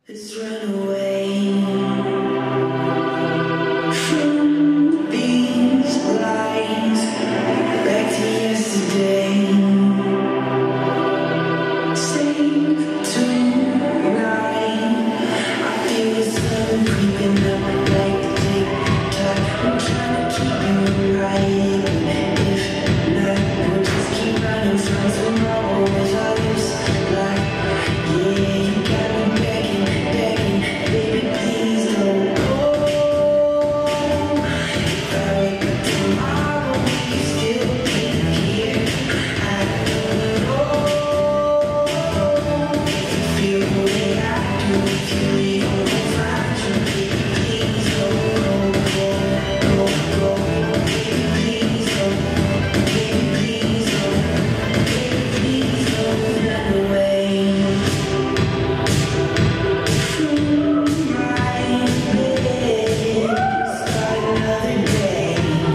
Let's run away from these lies, back to yesterday. Save tonight. I feel the sun creeping up like the tick-tock. I'm trying to keep you right. If not, we'll just keep running from tomorrow as our lips like, yeah, you got me begging, baby, please don't go. If I wake up tomorrow, will you still be here? I don't know. If you feel the way I do, if you leave, I will find you. Baby, please don't go. Baby, please don't. Baby, please don't. Baby, please don't run away from my bed. Start another day.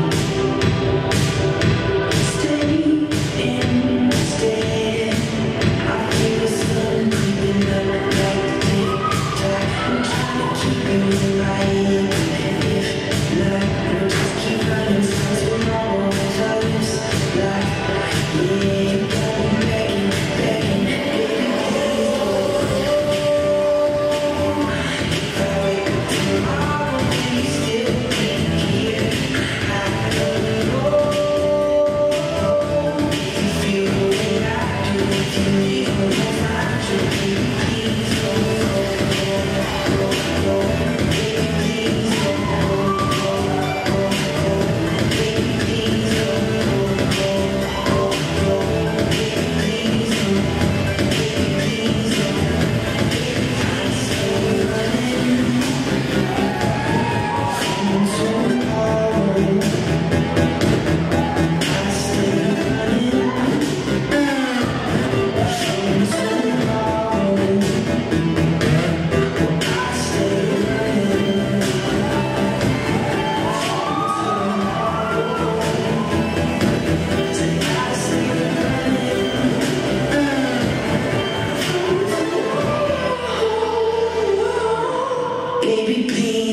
Stay instead. I feel the sun creeping up like the tick-tock. I'm trying to keep you right. If not, we'll just keep running from tomorrow as our lips lock. Yeah, you got me begging, baby, please don't go. If I wake up tomorrow, will you still be here? I don't know. If you feel the way I do, if you leave, I will find you. Baby, please don't go. Baby, please don't go. Baby, please don't go. Baby, please don't. Baby, please don't. I stay running from tomorrow. I stay running from tomorrow. I stay running I stay running. Baby, please.